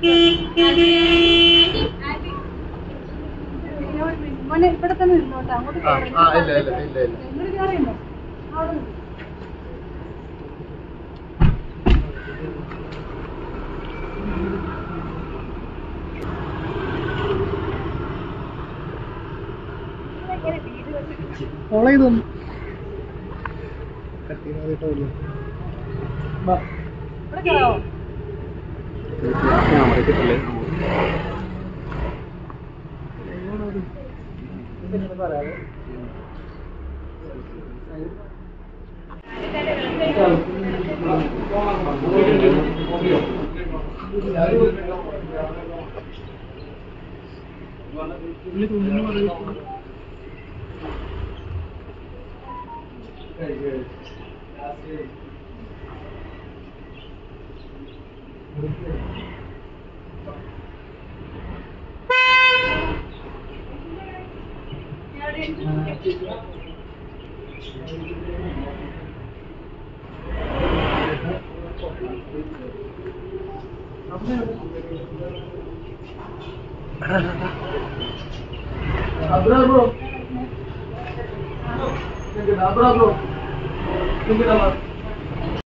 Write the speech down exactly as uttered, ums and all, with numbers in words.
മോനെ ഇവിടെ തന്നെ നിന്നോട്ടെ, അങ്ങോട്ട് കയറിയുണ്ടോ? അവിടെ ഓളെ ഇതൊന്നും ഇവിടെ കയറാവോ? Abra bro, abra bro, tunggu nama.